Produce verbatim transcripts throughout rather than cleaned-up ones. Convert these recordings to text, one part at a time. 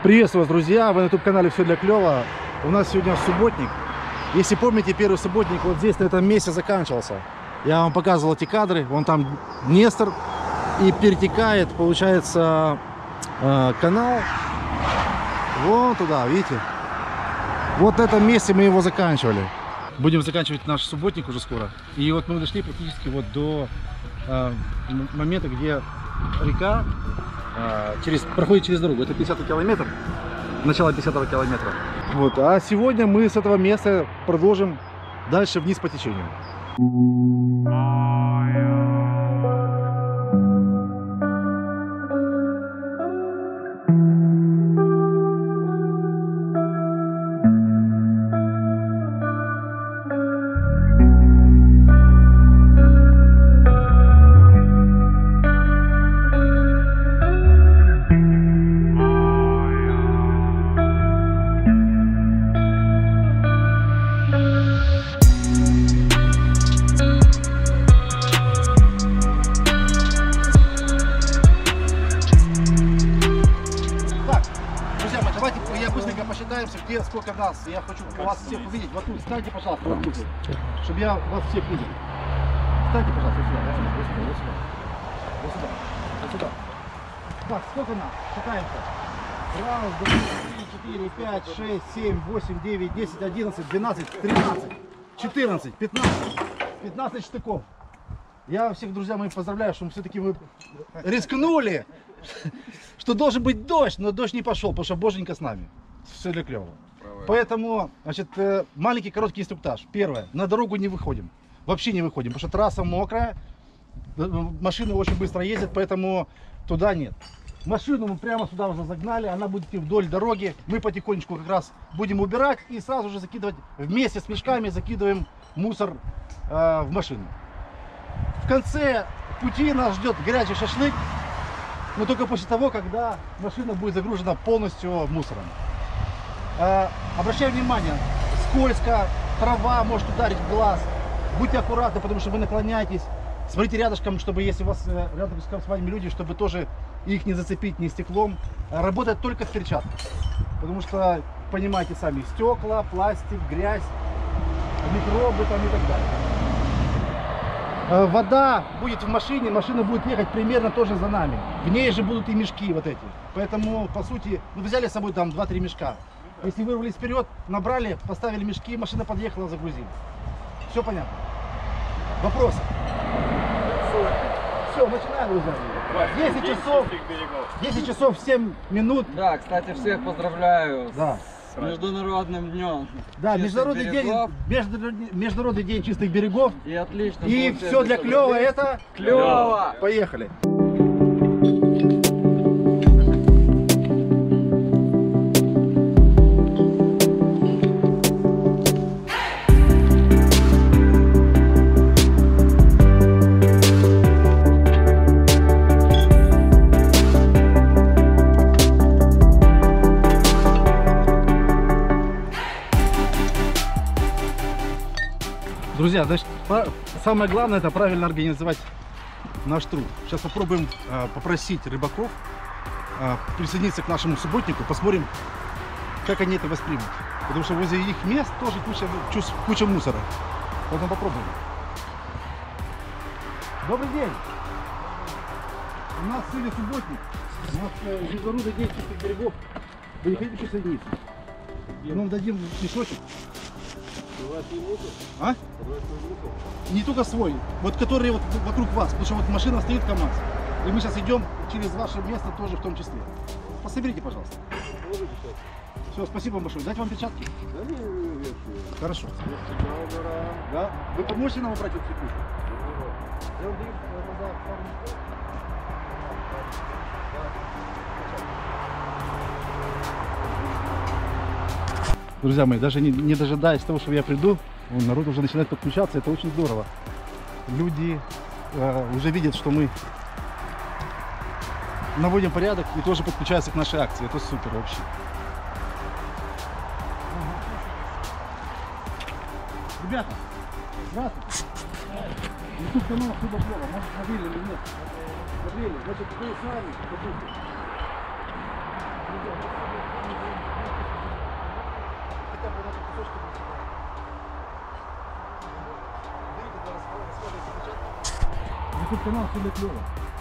Приветствую вас, друзья! Вы на ютуб-канале «Все для клёва». У нас сегодня субботник. Если помните, первый субботник вот здесь, на этом месте, заканчивался. Я вам показывал эти кадры. Вон там Днестр. И перетекает, получается, канал вон туда, видите? Вот на этом месте мы его заканчивали. Будем заканчивать наш субботник уже скоро. И вот мы дошли практически вот до э, момента, где река э, через, проходит через дорогу. Это пятидесятый километр, начало пятидесятого километра. Вот. А сегодня мы с этого места продолжим дальше вниз по течению. Где сколько нас, я хочу вас всех увидеть. Вот тут, встаньте, пожалуйста, вот тут, чтобы я вас всех видел. Встаньте, пожалуйста, вот сюда, вот сюда, вот сюда, вот сюда, вот сюда. Так, сколько нас? Считаемся. Раз, два, три, четыре, пять, шесть, семь, восемь, девять, десять, одиннадцать, двенадцать, тринадцать, четырнадцать, пятнадцать, пятнадцать штыков. Я всех, друзья мои, поздравляю, что мы все-таки вы рискнули, что должен быть дождь, но дождь не пошел, потому что Боженька с нами. Все для клёва. Поэтому, значит, маленький короткий инструктаж. Первое, на дорогу не выходим. Вообще не выходим, потому что трасса мокрая, машины очень быстро ездят, поэтому туда нет. Машину мы прямо сюда уже загнали, она будет идти вдоль дороги. Мы потихонечку как раз будем убирать и сразу же закидывать, вместе с мешками закидываем мусор э, в машину. В конце пути нас ждет горячий шашлык, но только после того, когда машина будет загружена полностью мусором. Э, обращаю внимание, скользко, трава может ударить в глаз. Будьте аккуратны, потому что вы наклоняетесь. Смотрите рядышком, чтобы если у вас э, рядом с вами люди, чтобы тоже их не зацепить ни стеклом. Э, работает только с перчаткой. Потому что, понимаете сами, стекла, пластик, грязь, микробы там и так далее. Э, вода будет в машине, машина будет ехать примерно тоже за нами. В ней же будут и мешки вот эти. Поэтому, по сути, мы взяли с собой там два-три мешка. Если вырвались вперед, набрали, поставили мешки, машина подъехала, загрузили. Все понятно? Вопросы? Все, начинаем, друзья. десять часов, десять часов семь минут. Да, кстати, всех поздравляю да. с Международным днем. Да, международный день, международный, международный день чистых берегов. И отлично. И все для клёва это клёво. Поехали. Друзья, значит, самое главное это правильно организовать наш труд. Сейчас попробуем э, попросить рыбаков э, присоединиться к нашему субботнику, посмотрим, как они это воспримут. Потому что возле их мест тоже куча, куча мусора. Поэтому попробуем. Добрый день! У нас сегодня субботник. У нас э, международный день чистых берегов. Вы не хотите присоединиться? Мы вам дадим мешочек. А? Не только свой, вот который вот вокруг вас, потому что вот машина стоит КамАЗ, и мы сейчас идем через ваше место тоже в том числе. Пособерите, пожалуйста. Все, спасибо вам большое. Дать вам перчатки? Да, не, не, не. Хорошо. Да? Вы поможете нам убрать эту цепочку? Я вам даю пару минут. Друзья мои, даже не, не дожидаясь того, что я приду, народ уже начинает подключаться, это очень здорово. Люди э, уже видят, что мы наводим порядок и тоже подключаются к нашей акции. Это супер вообще. Ребята, здравствуйте. YouTube канал Клуба Клёва, может, смотрели или нет? Смотрели, значит, вы с нами, YouTube канал все для клёва.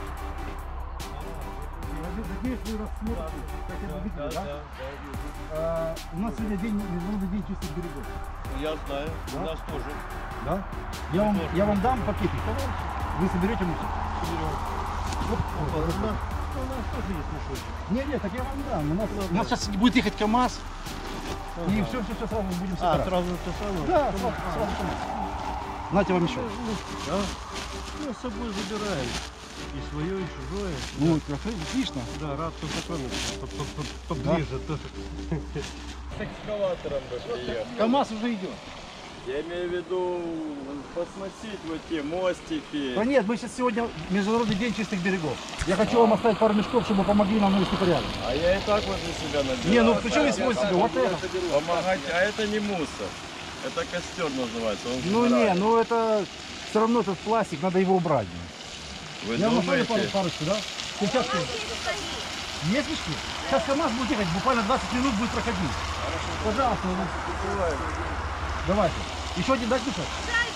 Надеюсь, вы рассмотрите, как это видели, да? А, у нас сегодня день, международный день чистых берегов. Я знаю, Да? у нас тоже. Да? Я вам, я вам дам пакетик. Вы соберете мусор? Вот, У вот, нас, вот. у нас тоже есть мешочек. Нет, нет, так я вам дам. У нас, у нас сейчас будет ехать КамАЗ. И Ага. все, все, все сразу будем А, собирать. сразу то самое? Да, Ну, сразу, а, сразу КамАЗ. Нате вам еще. ну, да. Ну, с собой забираем. И свое, и чужое. Ну, отлично. Да, рад познакомиться. Поп- поп- поп- Да. Поближе тоже. С экскаватором бы приехал. КамАЗ уже идет. Я имею в виду посмотреть вот те мостики. Да нет, мы сейчас сегодня Международный день чистых берегов. Я хочу вам оставить пару мешков, чтобы помогли нам навести порядок. А я и так возле себя набираю. Не, ну почему вы свой себе? Вот это. Помогать, а это не мусор. Это костер называется. Он Ну не, сгорает. ну это все равно этот пластик, надо его убрать. Вы Я вам оставлю пару, думаете? парочку, да? Сейчас есть мешки? Сейчас КамАЗ будет ехать, буквально двадцать минут будет проходить. Пожалуйста, ну, давайте. Еще один дать мешок?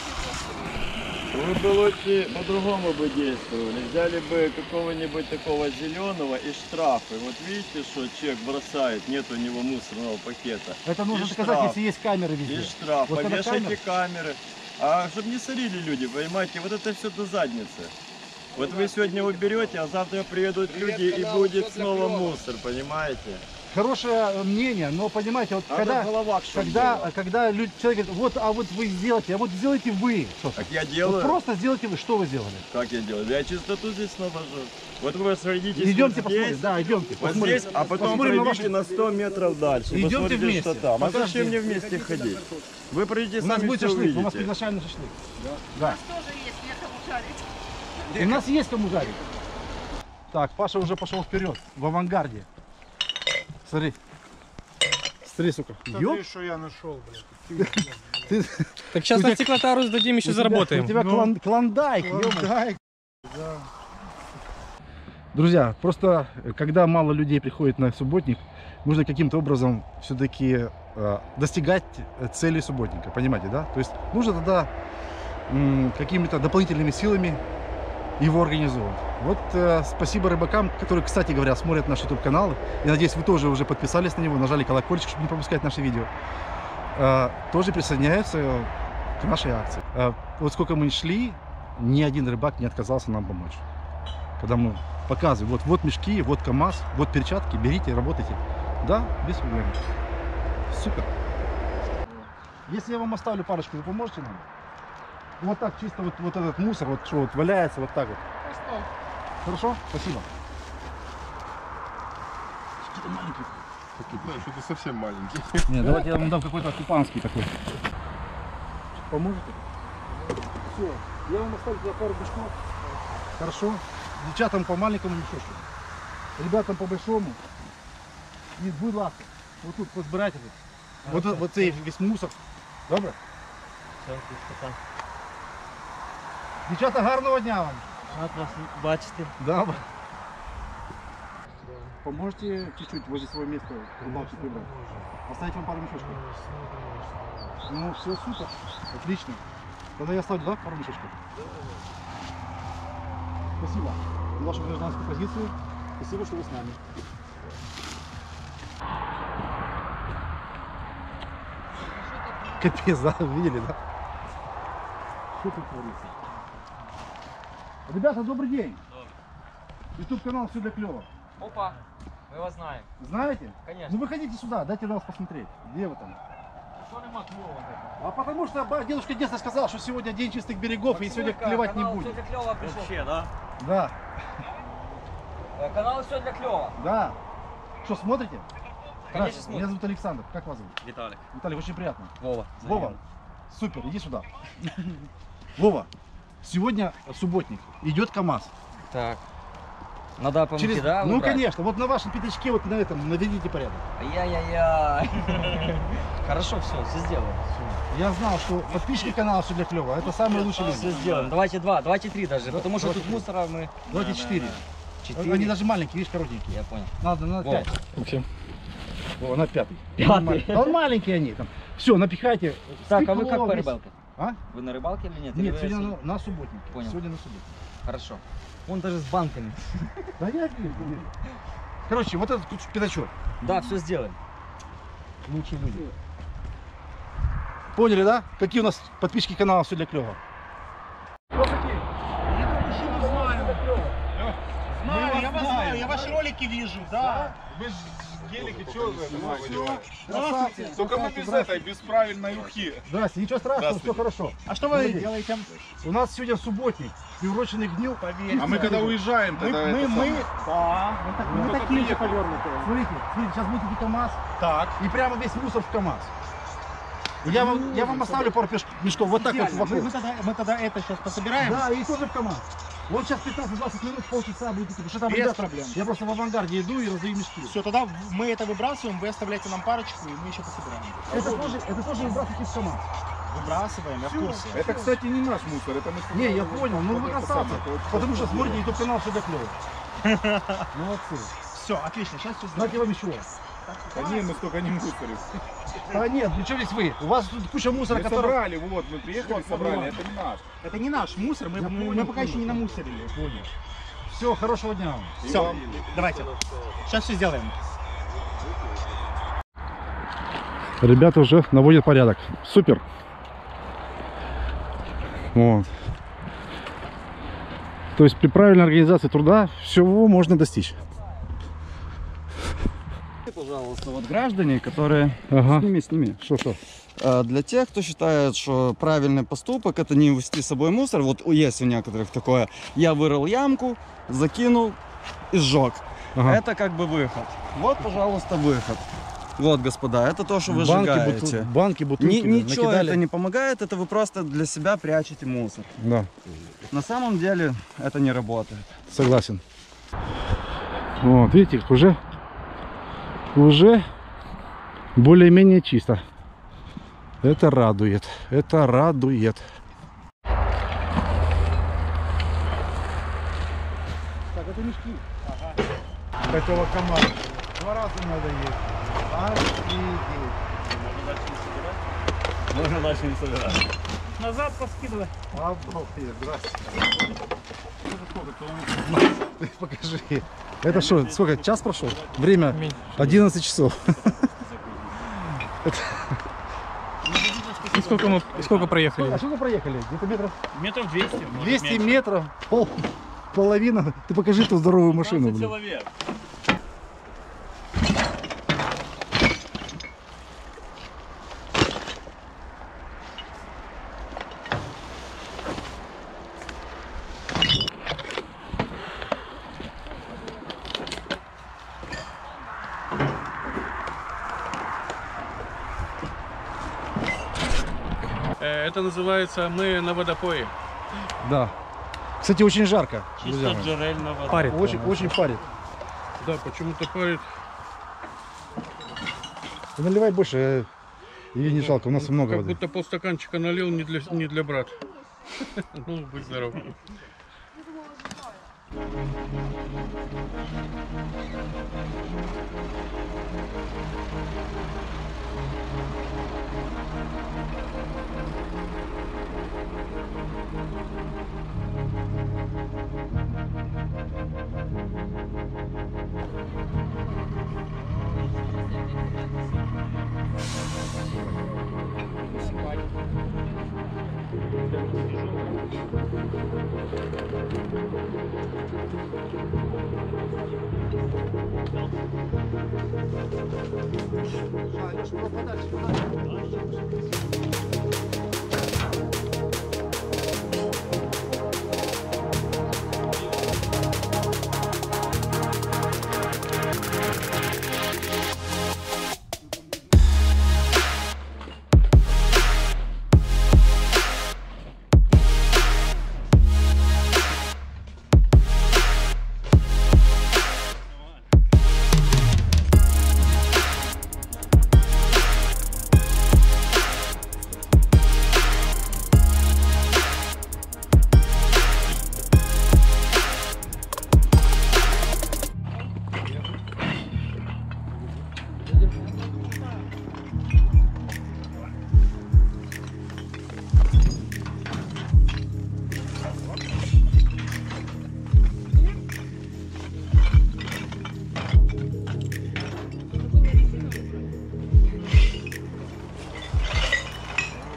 Вы бы лучше по-другому бы действовали. Взяли бы какого-нибудь такого зеленого и штрафы. Вот видите, что человек бросает, нет у него мусорного пакета. Это нужно И доказать, штраф. если есть камеры везде. И штраф. Вот когда Повешайте камера- камеры. А чтобы не сорили люди, понимаете, вот это все до задницы. Вот вы сегодня уберете, а завтра приедут люди и будет снова мусор, понимаете? Хорошее мнение, но понимаете, вот Надо когда, в головах, чтоб когда, было. когда люди, человек говорит, вот, а вот вы сделаете, а вот сделайте вы что-то. Так я Вот делаю. просто сделайте вы, что вы сделали? Как я делаю? Я чистоту здесь навожу. Вот вы сойдитесь Идемте вот посмотрим, здесь, да, идемте. вот посмотрим. здесь, а потом Посмотрим на пройдите ваши- на сто метров дальше. Идемте Посмотрите, вместе. что там. А Покажите. зачем мне вместе ходить? Вы пройдите У нас сами будет все шашлык, мы вас увидите. приглашаем на шашлык. У Да. нас тоже есть некому жарить. И у нас есть кому жарить. Так, Паша уже пошел вперед, в авангарде. Смотри. Смотри, сука. Ёп. что я нашел, блядь. Ты, Так сейчас У на тебя- стеклотару сдадим, еще у тебя- заработаем. У тебя Ну. клон- клондайк, ё-моё. Клондайк. Друзья, просто э, когда мало людей приходит на субботник, нужно каким-то образом все-таки э, достигать э, цели субботника, понимаете, да? То есть нужно тогда м, какими-то дополнительными силами его организовывать. Вот э, спасибо рыбакам, которые, кстати говоря, смотрят наш YouTube канал. И надеюсь, вы тоже уже подписались на него, нажали колокольчик, чтобы не пропускать наши видео. Э, тоже присоединяются э, к нашей акции. Э, вот сколько мы шли, ни один рыбак не отказался нам помочь. Когда мы показываем, вот, вот мешки, вот КамАЗ, вот перчатки, берите, работайте. Да, без проблем. Супер. Если я вам оставлю парочку, вы поможете нам? Вот так чисто вот, вот этот мусор, вот что вот валяется, вот так вот. Хорошо? Спасибо. Какие-то маленькие. Да, что-то совсем маленький. Нет, давайте я вам дам какой-то купанский такой. Поможете? Все, я вам оставлю туда пару мешков. Хорошо? Девчатам по маленькому мешочку. Ребятам по большому. І, будь ласка, вот тут позбирайте тут. Вот, вот цей весь мусор. Добре? Дівчата, гарного дня вам. Рад вас бачити. Да. Поможете чуть-чуть возле своего места рыбалки выбрать? Оставить вам пару мешочков? Ну, все супер. Отлично. Тогда я оставлю, да, пару мешочков? Спасибо за вашу гражданскую позицию. Спасибо, что вы с нами. Капец, да? Видели, да? Что тут творится? Ребята, добрый день. YouTube канал «Все для клёва». Опа, ми вас знаємо. Знаете? Конечно. Ну выходите сюда, дайте на вас посмотреть. Где вы там? Що нема кльово? А потому что ба- дедушка детства сказал, что сегодня день чистых берегов и сегодня клевать не будет. Все для кльова прийшов. Вообще, да? Да, Е, Канал все для кльова. да. Что, смотрите? Конечно, Здравствуйте, меня зовут Александр. Как вас зовут? Віталік. Виталий, очень приятно. Вова. Вова, супер, иди сюда. Вова, сегодня субботник. Идет КамАЗ. Так. Надо помогти, Через- да? Ну, выбрать? конечно, вот на вашем пятачке, вот на этом, наведите порядок. Ай-яй-яй. Хорошо, все, все сделаем. Я знал, что подписчики канала «Все для клёва» это самые лучшие Все люди. сделаем. Давайте два, давайте три даже, Да, потому что давайте тут три. мусора мы... Давайте четыре. Четыре. Они даже маленькие, видишь, коротенькие. Я понял. Надо на Вова. пять. О, на пятый. Пятый. Да он маленькие они там. Все, напихайте. Так, а вы как стекло, по весь- рыбалке? А? Вы на рыбалке или нет? Или Нет, вы сегодня если- на, на субботнике. Понял. Сегодня на субботнике. Хорошо. Он даже с банками. Да я вижу, вижу. Короче, вот этот пятачок. Да, все сделаем. Лучшие люди. Поняли, да? Какие у нас подписчики канала «Все для клёва». Знаю, я вас знаю, я ваши ролики вижу, да. Мы же гелики, что вы это Здравствуйте. Только мы без этой, без правильной ухи. Здрасте, ничего страшного, все Здравствуйте. хорошо. А что вы Смотрите. делаете? У нас сегодня субботник, приуроченный к дню. Поверьте. А мы когда уезжаем, Мы, тогда мы, это мы, самое. да, мы, так- Мы мы только такие же приехали. повернутые. Смотрите, смотрите, сейчас будет идти КамАЗ, Так. и прямо весь мусор в КамАЗ. И Я вам, я вам оставлю пару пеш- мешков, вот так вот Идеально. Мы, вокруг. мы тогда, мы тогда это сейчас пособираем. Да, и тоже в КамАЗ. Вот сейчас пятнадцать-двадцать минут, полчаса будет идти, потому что там Без ребята, проблем. я просто в авангарде иду и раздаю мешки. Все, тогда мы это выбрасываем, вы оставляете нам парочку, и мы еще пособираем. Это тоже, это тоже выбрасывайте в КамАЗ. Выбрасываем, я в курсе. Это, кстати, не наш мусор, это мы... Не, я понял, ну вы красавцы, потому что смотрите, YouTube канал «Все для клёва». Молодцы. Все, отлично, сейчас все Знаете вам еще. Да не, мы столько не мусорим. Да нет, ну что здесь вы? У вас тут куча мусора, Мы который... собрали, вот, мы приехали, собрали, это не наш. Это не наш мусор, мы, Я мы, понял, мы пока еще не намусорили. Понял. Все, хорошего дня вам. И Все, вам. давайте. Сейчас все сделаем. Ребята уже наводят порядок. Супер. Вот. То есть при правильной организации труда всего можно достичь. Пожалуйста, вот граждане, которые... Ага. Сними, сними. Что, что? А, Для тех, кто считает, что правильный поступок это не вести с собой мусор, вот есть у некоторых такое, я вырыл ямку, закинул и сжег. Ага. Это как бы выход. Вот, пожалуйста, выход. Вот, господа, это то, что вы банки, сжигаете. бутыл... банки, бутылки. Ни- да, ничего накидали. это не помогает, это вы просто для себя прячете мусор. Да, На самом деле это не работает. согласен. Вот, видите, уже, уже более-менее чисто. Это радует, это радует. Так, это мешки. Такого команда. Два раза надо есть. Офигеть. Можно дальше не собирать. Назад поскидывай. Обалдеть, здрасте. Ты покажи. Это что, сколько, час прошел? Время одиннадцать часов. И сколько мы, и сколько проехали? А сколько проехали? Где-то метров Метров двести. двести метров, пол, половина. Ты покажи эту здоровую машину, блин. Человек. Э, Это называется «Мы на водопое». Да. Кстати, очень жарко. друзья мои. джерельная вода. Парит. Очень, очень парит. Да, почему-то парит. Ты наливай больше, э, ее не жалко, у нас много Как воды. будто полстаканчика налил не для, не для брата. Ну, будь здоров.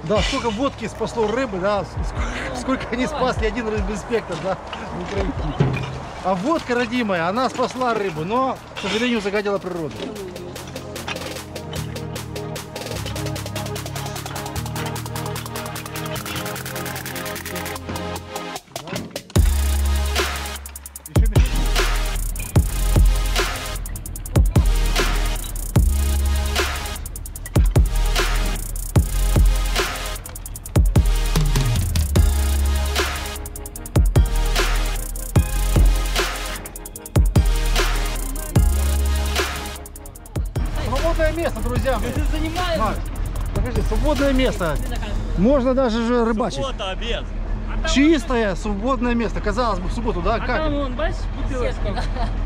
Да, сколько водки спасло рыбы, да, сколько, сколько они спасли, один рыбинспектор, да, в Украине. А водка, родимая, она спасла рыбу, но, к сожалению, загадила природу. Свободное место, друзья. Мы тут занимаемся. Макс, покажи, свободное место. Можно даже же рыбачить. Суббота, обед. Чистое, свободное место. Казалось бы, в субботу, да? А как? там вон, бачишь, бутылочка.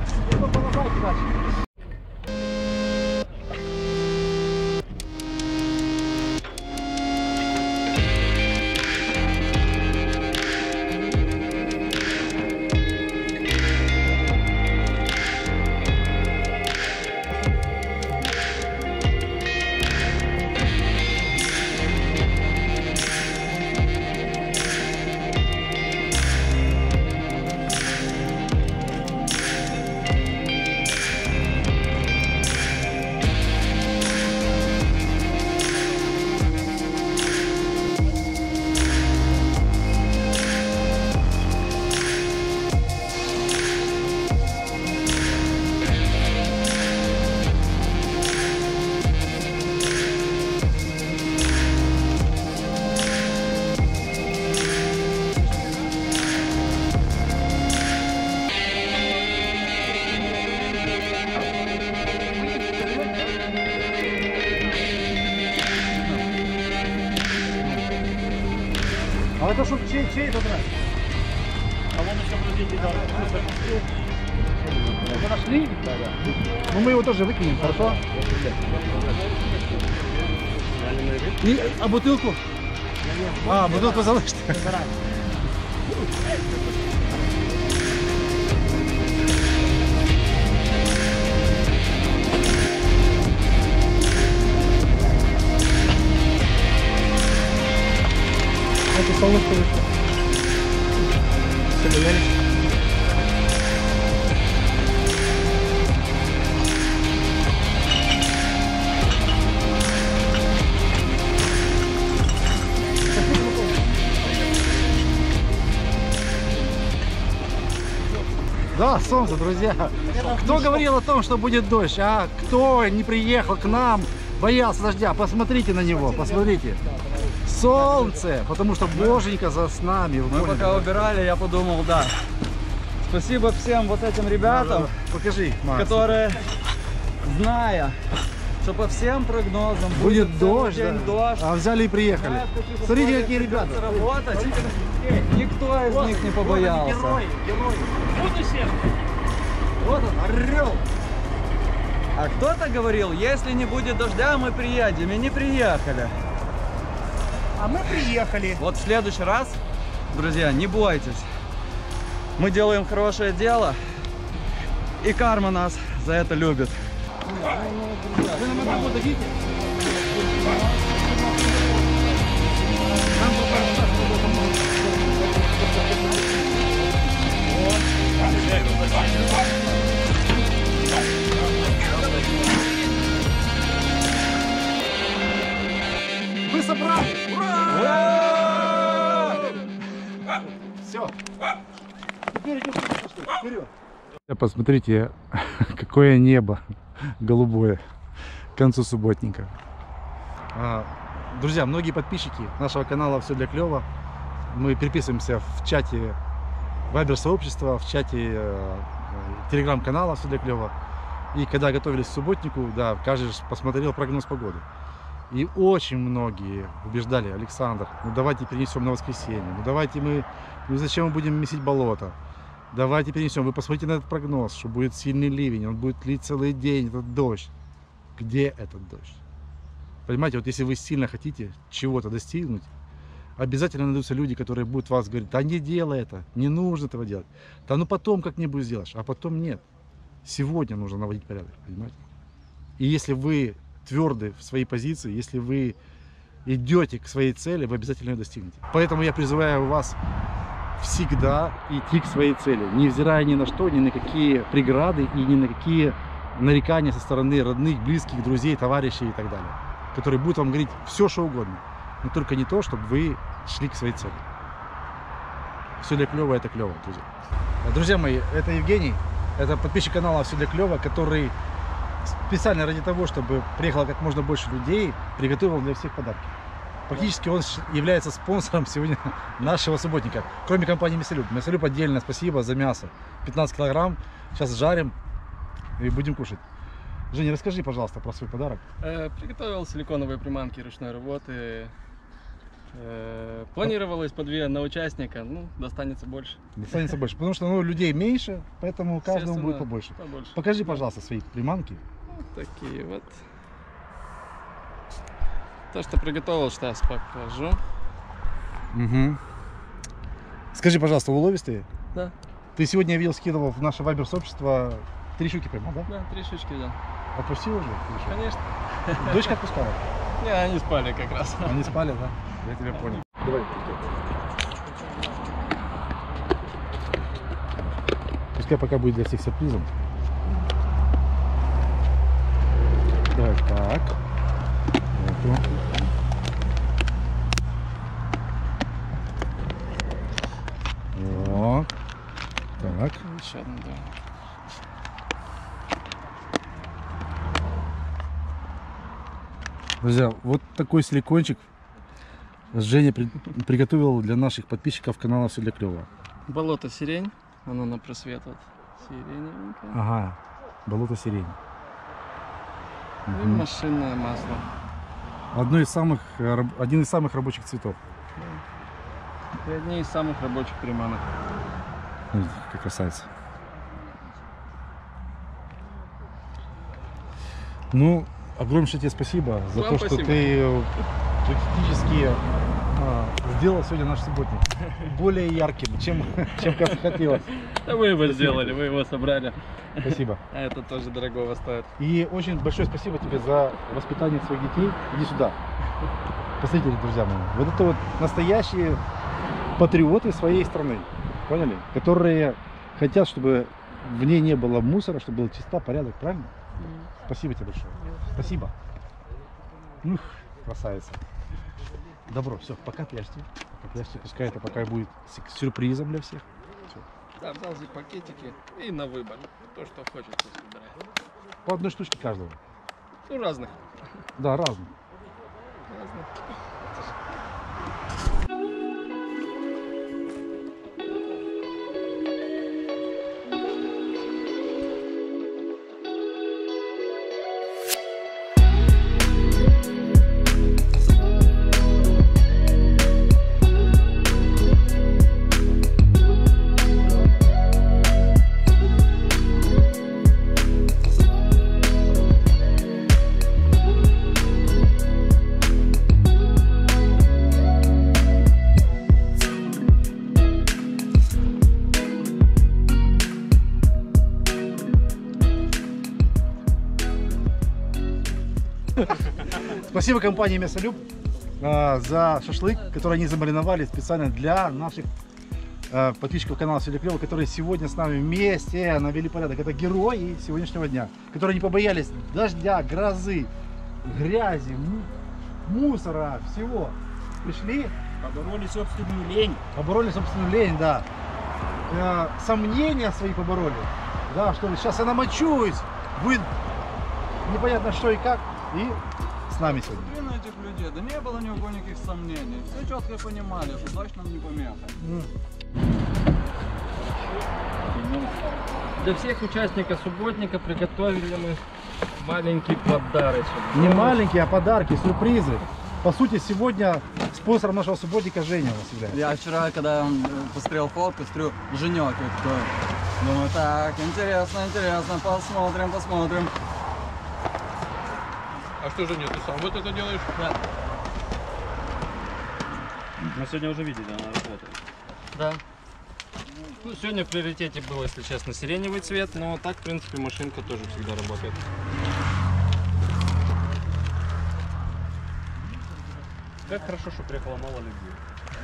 А это что, чей, чей это драйв? А вон еще подождите, да. Вы нашли? Да, да. Ну мы его тоже выкинем, хорошо? И, а бутылку? А, бутылку залышите. Это солнышко вышло. Да, солнце, друзья. Кто говорил о том, что будет дождь, а кто не приехал к нам, боялся дождя, посмотрите на него, посмотрите. Солнце, потому что Боженька за с нами. Мы пока убирали, я подумал, да. Спасибо всем вот этим ребятам, покажи, Макс, которые, зная, что по всем прогнозам будет, будет дождь, день да. дождь, А взяли и приехали. да, в таких Смотрите, условиях какие ребята. придется работать. Никто из них не побоялся. Герой, герой. Вот он, орел. А кто-то говорил, если не будет дождя, мы приедем, и не приехали. А мы приехали. Вот в следующий раз, друзья, не бойтесь. Мы делаем хорошее дело, и карма нас за это любит. Вы нам одного дадите? Вы собрали! Ура! Все. Теперь идем вперед. Посмотрите, какое небо голубое к концу субботника. Друзья, многие подписчики нашего канала «Все для клёва». Мы переписываемся в чате вайбер-сообщества, в чате э, телеграм-канала «Все для клёва». И когда готовились к субботнику, да, каждый посмотрел прогноз погоды. И очень многие убеждали: Александр, ну давайте перенесем на воскресенье, ну давайте мы, ну зачем мы будем месить болото? Давайте перенесем. Вы посмотрите на этот прогноз, что будет сильный ливень, он будет лить целый день, этот дождь. Где этот дождь? Понимаете, вот если вы сильно хотите чего-то достигнуть, обязательно найдутся люди, которые будут вас говорить: да не делай это, не нужно этого делать. Да ну потом как-нибудь сделаешь, а потом нет. Сегодня нужно наводить порядок, понимаете? И если вы тверды в своей позиции, если вы идете к своей цели, вы обязательно ее достигнете. Поэтому я призываю вас всегда идти к своей цели, невзирая ни на что, ни на какие преграды и ни на какие нарекания со стороны родных, близких, друзей, товарищей и так далее, которые будут вам говорить все, что угодно, но только не то, чтобы вы шли к своей цели. Все для клёва — это клево, друзья. Друзья мои, это Евгений, это подписчик канала «Все для клёва», который специально ради того, чтобы приехало как можно больше людей, приготовил для всех подарки. Практически он является спонсором сегодня нашего субботника, кроме компании Мясолюб. Мясолюб отдельно спасибо за мясо. пятнадцать килограмм, сейчас жарим и будем кушать. Женя, расскажи, пожалуйста, про свой подарок. Э, приготовил силиконовые приманки ручной работы. Э, планировалось по две на участника, ну, достанется больше. Достанется больше, потому что ну, людей меньше, поэтому каждому будет побольше. побольше. Покажи, пожалуйста, свои приманки. Вот такие вот. То, что приготовил, сейчас покажу. Угу. Скажи, пожалуйста, уловистые? Да. Ты сегодня, я видел, скидывал в наше вайбер-сообщество три щуки прямо, да? Да, три щучки, да. Отпустил уже? Конечно. Дочка отпускала? Не, они спали как раз. Они спали, да? Я тебя понял. Давай. Пускай пока будет для всех сюрпризом. Давай так. Эту. О. Так. Еще одну, да. Друзья, вот такой силикончик Женя при приготовил для наших подписчиков канала «Все для клёва». Болото сирень, оно на просвет вот сиреневенькое. Ага, болото сирень. И Угу. машинное масло. Одно из самых, один из самых рабочих цветов. И одни из самых рабочих приманок. Видите, какая красавица. Ну, огромнейшее тебе спасибо за Вам то, что спасибо. ты практически а, сделал сегодня наш субботник более ярким, чем, чем как хотелось. Да вы его сделали, вы его собрали. Спасибо. А это тоже дорогого стоит. И очень большое спасибо тебе за воспитание своих детей. Иди сюда. Посмотрите, друзья мои, вот это вот настоящие патриоты своей страны, поняли? Которые хотят, чтобы в ней не было мусора, чтобы был чиста, порядок, правильно? Спасибо тебе большое. Спасибо. Ух, красавица. Добро, все, пока пляжьте. Пока пляжьте, пускай это пока будет сюрпризом для всех. Да, взял здесь пакетики и на выбор. То, что хочется, собирать. По одной штучке каждого. Ну, разных. Да, разных. Разных. Спасибо компании Мясолюб э, за шашлык, который они замариновали специально для наших э, подписчиков канала «Все для клёва», которые сегодня с нами вместе навели порядок. Это герои сегодняшнего дня, которые не побоялись дождя, грозы, грязи, мусора, всего. Пришли, Побороли собственную лень. побороли собственную лень, да. Э, сомнения свои побороли. Да, что сейчас я намочусь, будет непонятно что и как. И с нами сегодня. Блин, этих людей, да не было ни у кого никаких сомнений. Все четко понимали, что дождь нам не помеха. Для всех участников субботника приготовили мы маленький подарочек. Не маленькие, а подарки, сюрпризы. По сути, сегодня спонсором нашего субботника Женя у нас является. Я вчера, когда посмотрел фотку, смотрю, Женек, я такой, думаю, так, интересно, интересно, посмотрим, посмотрим. А что же нет, ты сам вот это делаешь? Да. Мы сегодня уже видели, она работает. Да. Ну, сегодня в приоритете был, если честно, сиреневый цвет, но так, в принципе, машинка тоже всегда работает. Как хорошо, что приехало мало людей.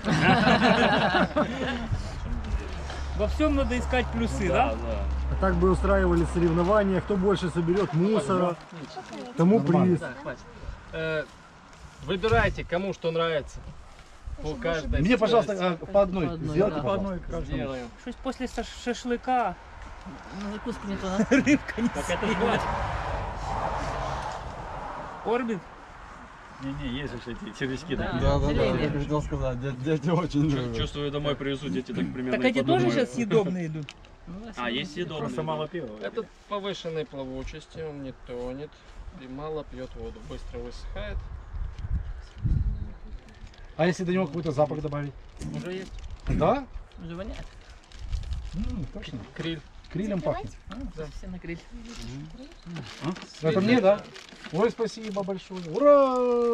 Во всем надо искать плюсы, да? Да, да. А так бы устраивали соревнования, кто больше соберет мусора, тому приз. Э, Выбирайте, кому что нравится. По каждой Мне, пожалуйста, ситуации. а, по одной, сделайте, да. по одной каждому. Сделаем. Что после ша- шашлыка Ну, закуска не то, рыбка не Так это съедет. Орбит? Не-не, есть же эти червячки. Да. такие. Да, да, да, Зелень. я хотел сказать, дя- дети очень Чу- любят. Чувствую, домой привезу, дети так примерно. Так и эти тоже подумают. сейчас съедобные идут? А, есть съедобные. Просто мало пива. Этот повышенной плавучести, он не тонет и мало пьет воду, быстро высыхает. А если до него какой-то запах добавить? Уже есть. Да? Уже воняет. М, точно. Криль. Крилем пахнет. Все на гриль. Это мне, да? Ой, спасибо большое. Ура!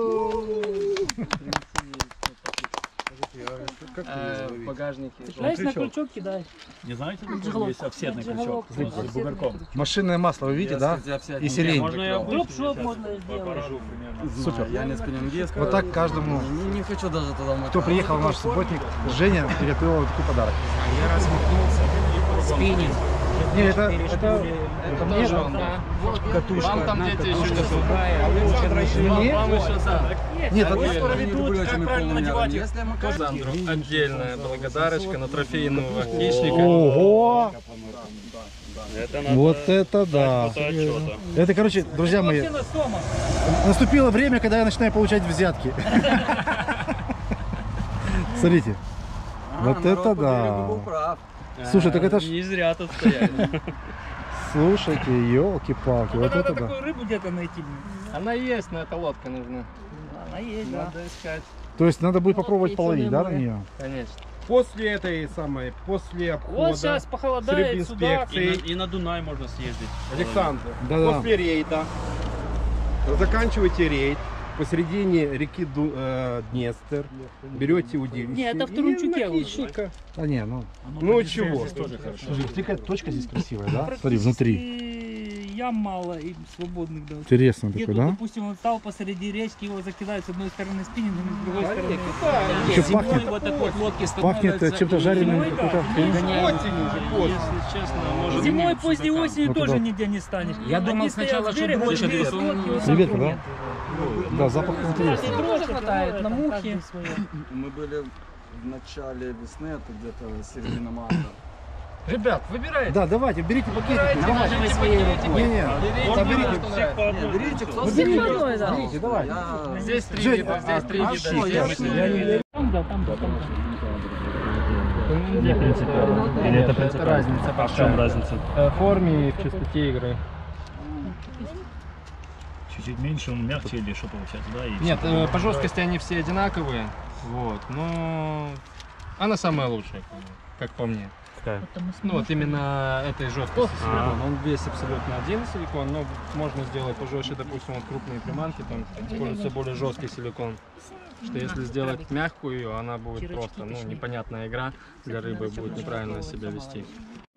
Э, в багажнике. Цепляешь на крючок, кидаешь. Не знаете, Джиголов. есть офсетный Джиголов. крючок с бугорком. Машинное масло, вы видите, да? И сирень. Можно я Дроп-шоп можно сделать. Супер. Я не спиннингист. Вот так каждому, Не, не хочу даже туда мыть. кто приехал в наш субботник, Женя приготовил такой подарок. Спиннинг. Не, это, это, это мне, Тоже он, да? катушка. Вам там дети еще что-то. Мне? Вам еще да. Нет, это Я не люблю этими полными рядами. Если я макаю, Сандру отдельная благодарочка на трофейного хищника. Ого! Это надо Вот это да! фото отчета. Это, короче, друзья мои, Вообще на сома. наступило время, когда я начинаю получать взятки. Смотрите. а, Вот народ это по да. берегу был прав. Слушай, так это ж... Не зря тут стояли. Слушайте, елки-палки, вот Надо это да. такую рыбу где-то найти. Она есть, но это лодка нужна. Она есть, да. Надо искать. То есть надо будет попробовать половить, да, на нее? Конечно. После этой самой, после обхода Вот сейчас похолодает сюда. И на, и на Дунай можно съездить. Александр, Да-да. после рейда заканчиваете рейд, посередине реки Ду- э, Днестр, берете удилище. Не, это в и Турунчуке на уже. хищника. А не, ну, Ну чего? Тоже хорошо. слушай, смотри, какая точка здесь красивая, да? Смотри, внутри. Практически ям мало и свободных, да. Интересно Где такой, тут, да? допустим, он стал посреди речки, его закидают с одной стороны спиннингом, с другой стороны. Еще Зимой пахнет, вот такой вот лодки пахнет э, чем-то жареным, Зимой, да. какой-то... Осень уже, поздно. Если честно, может Зимой поздней осенью Вот тоже туда. нигде не станешь. Я думал Одни стоят сначала, с что берега, дрожжи другие дают. лодки, вот Светка, так да? нет. Да, запах интересный. И дрожжи хватает на мухи. Мы были в начале весны, это где-то середина марта. Ребят, выбирайте. Да, давайте, берите пакетики. Выбирайте, давайте. можете своей рукой. Не-не, Берите, заберите. что нравится. Не, берите, кто Берите, берите, да. берите, давай. Я... Здесь три Жень, вида, здесь три а вида. что, я здесь ж не- три Я не вида. верю. Там, да, там, да, там. Не принципиально. Или это принципиально? разница А в чем разница? В форме и в чистоте игры. Чуть-чуть меньше, он мягче или что получается, да? И Нет, всё. э, по жесткости они все одинаковые. Вот, но она самая лучшая, как по мне. Какая? Ну вот именно этой жесткости А. силикон. Он весь абсолютно один силикон, но можно сделать пожестче, допустим, вот крупные приманки, там используется более жесткий силикон. Что если сделать мягкую, она будет просто, ну, непонятная игра для рыбы, будет неправильно себя вести.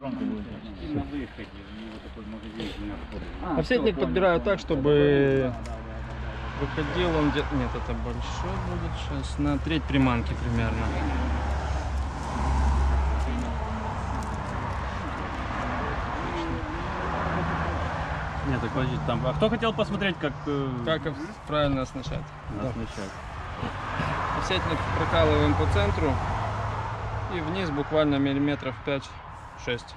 Овсетник подбираю так, чтобы выходил он где-то... Нет, это большой будет сейчас, на треть приманки примерно. Нет, так подождите, там. А кто хотел посмотреть, как э, Как ов- правильно оснащать? нас начать? Овсетник прокалываем по центру и вниз буквально миллиметров пять-шесть.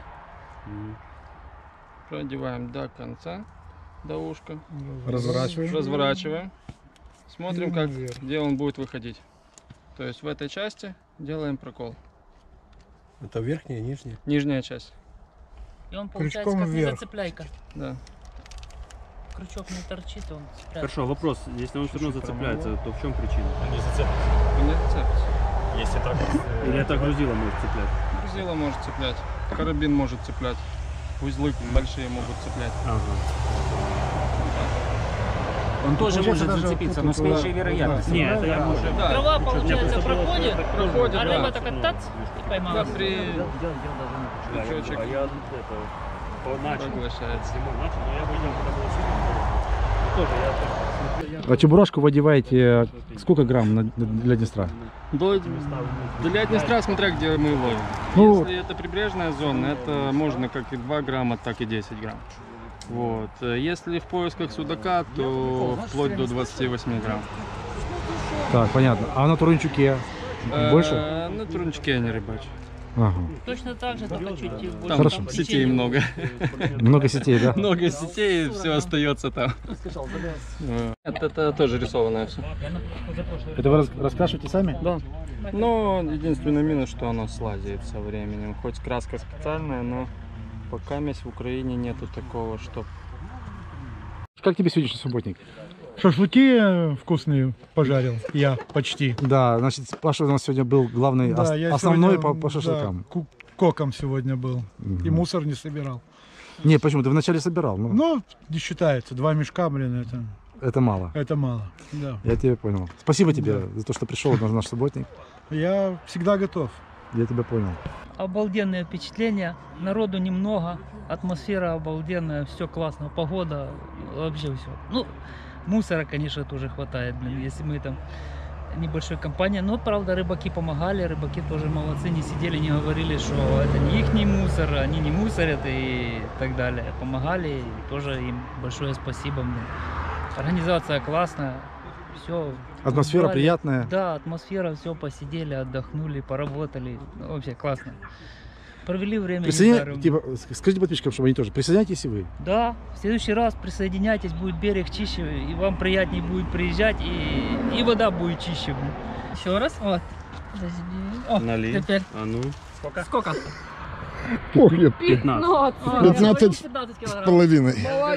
Продеваем до конца, до ушка. Разворачиваем. Разворачиваем. Смотрим, как, где он будет выходить. То есть в этой части делаем прокол. Это верхняя, нижняя? Нижняя часть. И он получается Крючком как вверх. незацепляйка. Да. Крючок не торчит, он спрятан. Хорошо, вопрос. Если он все равно зацепляется, то в чем причина? Он не зацепится. Если так. Или это грузило может цеплять? Грузило может цеплять. Карабин может цеплять. Узлы большие могут цеплять. Он тоже Получается, может даже зацепиться, тут но с вот, меньшей да, вероятностью. Не, это я уже. Да. Трава, Чуть-чуть. получается, Я просто проходит, Проходит, а да. рыба так тац и Да, поймала. при Да, я крючочек а я это по- начал. поглощается. Зимой начал, но я выйдем, когда было сильно. Тоже я так. А чебурашку вы одеваете сколько грамм на- для Днестра? До- Для Днестра, смотря где мы ловим. Ну- Если это прибрежная зона, это можно как и два грамма, так и десять грамм. Вот. Если в поисках судака, то вплоть до двадцати восьми грамм. Так, понятно. А на Турунчуке больше? Э, На турничке я не рыбачу. Ага. Точно так же, только чуть больше. Там Хорошо. сетей течение. много. Много сетей, да? Много сетей, все остается там. Нет, это тоже рисованное все. Это вы рас- раскрашиваете сами? Да. Но единственный минус, что оно слазит со временем. Хоть краска специальная, но пока в Украине нету такого, что... Как тебе сегодняшний субботник? Шашлыки э, вкусные пожарил я почти. Да, значит, Паша у нас сегодня был главный, Да, ос- я основной сегодня, по, по шашлыкам. да, ку- коком сегодня был. Мгм. И мусор не собирал. Не, почему? Ты вначале собирал, ну, Ну, не считается. Два мешка, блин, это, это мало. это мало. Да. Я тебя понял. Спасибо тебе за то, что пришел на наш субботник. Я всегда готов. Я тебя понял. Обалденное впечатление. Народу немного, атмосфера обалденная, все классно, погода, вообще все. Ну, мусора, конечно, тоже хватает, блин, если мы там небольшой компания. Но, правда, рыбаки помогали, рыбаки тоже молодцы, не сидели, не говорили, что это не их мусор, они не мусорят и так далее. Помогали, и тоже им большое спасибо, блин. Организация классная, все. Атмосфера приятная. Да, атмосфера, все, посидели, отдохнули, поработали, ну, вообще классно. Провели время. Присоединя... недаром. типа, с- скажите подписчикам, чтобы они тоже. Присоединяйтесь и вы. Да, в следующий раз присоединяйтесь, будет берег чище, и вам приятнее будет приезжать, и, и вода будет чище. блин. Еще раз, вот. Подожди. О, Налей. теперь. А ну. Сколько? Сколько? пятнадцать. О, пятнадцать пятнадцать с килограмм. половиной.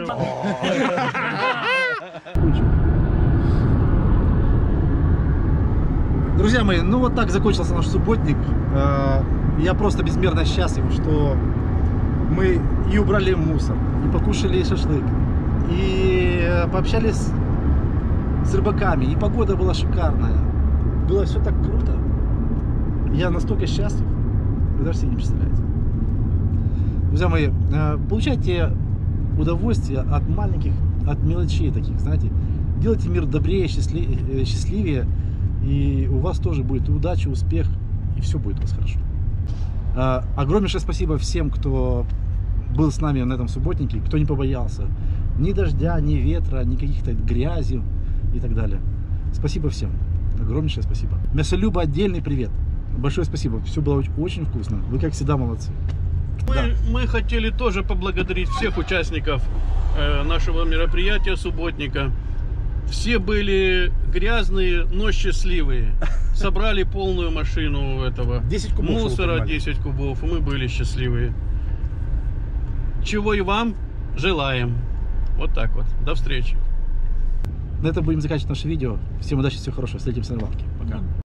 Друзья мои, ну вот так закончился наш субботник. Э, Я просто безмерно счастлив, что мы и убрали мусор, и покушали шашлык, и пообщались с рыбаками, и погода была шикарная. Было все так круто. Я настолько счастлив, вы даже себе не представляете. Друзья мои, э, получайте удовольствие от маленьких, от мелочей таких, знаете. Делайте мир добрее, счастли- э, счастливее, и у вас тоже будет и удача, успех, и все будет у вас хорошо. Э, Огромнейшее спасибо всем, кто был с нами на этом субботнике, кто не побоялся ни дождя, ни ветра, ни каких-то грязи и так далее. Спасибо всем. Огромнейшее спасибо. Мясолюба, отдельный привет. Большое спасибо. Все было очень, очень вкусно. Вы, как всегда, молодцы. Мы, Да. мы хотели тоже поблагодарить всех участников э, нашего мероприятия субботника. Все были грязные, но счастливые. Собрали полную машину этого десять кубов, чтобы вы мусора, понимали. десять кубов, и мы были счастливые. Чего и вам желаем. Вот так вот. До встречи. На этом будем заканчивать наше видео. Всем удачи, всего хорошего. Встретимся на лавке. Пока.